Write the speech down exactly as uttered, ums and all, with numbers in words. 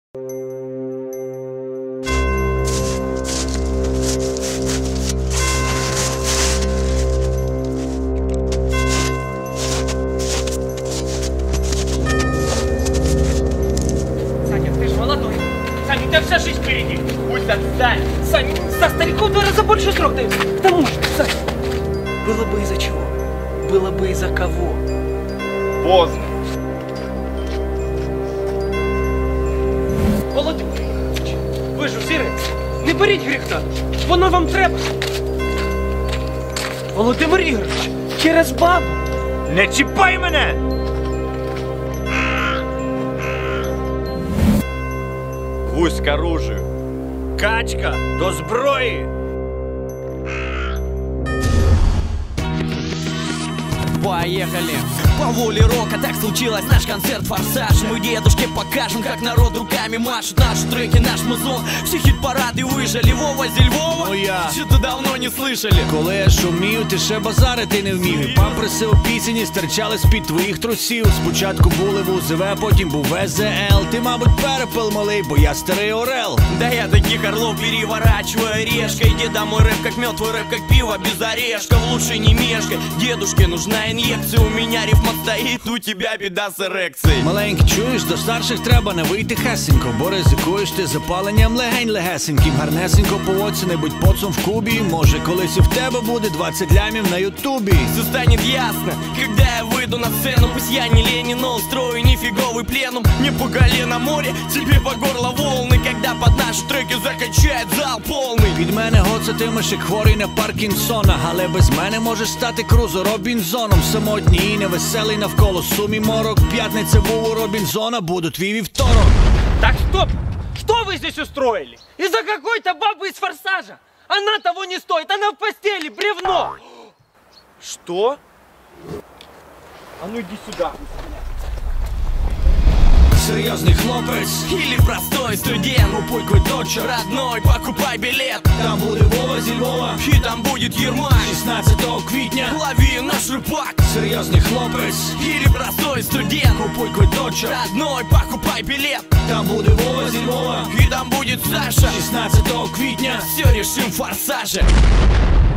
Саня, ты же молодой. Саня, у тебя вся жизнь впереди. Пусть отстань. Саня, со стариков в два раза больше срок дают. К тому же, Саня, было бы из-за чего? Было бы из-за кого? Поздно. Володимир, ви ж всі речі. Не беріть гріха. Воно вам треба. Володимир Ігорович, через бабу. Не чіпай мене! Гусь к оружию. Качка до зброї. Поехали! По воле рока так случилось, наш концерт «Форсаж». Мы дедушке покажем, как народ руками машет. Наши треки, наш музон, все хит-парады выжили. Вова Зельвова, ну я. что-то давно не слышали. Коли я шумів, ти ще базарити не вмів. Памперси опісені стирчали з-під твоїх трусів. Спочатку були в УЗВ, потім був В З Л. Ти, мабуть, перепил малий, бо я старий орел. Да я таких орлов переворачиваю решкой. Деда мой рэп как мед, твой рэп как пиво без орешков. Лучше не мешкай, дедушке нужна инъекция. У меня рифма стоит, у тебя беда с эрекцией. Маленький, чуєш, до старших треба не вийти хесенько, бо ризикуєш ти запаленням легень легесеньким. Гарнесенько поводься, не будь поцом в кубі. Може колись і в тебе буде двадцять лямів на ютубі. Все станет ясно, когда я выйду на сцену. Пусть я не Ленин, но устрою нифиговый пленум. Не по колено море, тебе по горло волны. Когда под наши треки закачает зал полный. Під мене гоцатимеш як хворий на Паркінсона, але без мене можеш стати Крузо Робінзоном. Самотній і невеселий навколо сумі морок. П'ятниця був у Робінзона, буду твій вівторок. Так, стоп! Что вы здесь устроили? Из-за какой-то бабы из «Форсажа! Она того не стоит, она в постели, бревно! Что? А ну иди сюда! Серйозний хлопець Или простой студент. Купуй квиточок, Родной, покупай билет. там буде Вова зі Львова. И там будет Ермак. шістнадцятого квітня Лови наш рыбак. серйозний хлопець. Или простой студент. Купуй квиточок, Родной, покупай билет. там буде Вова зі Львова. И там будет Саша. шістнадцятого квітня Все решим в «Форсаже».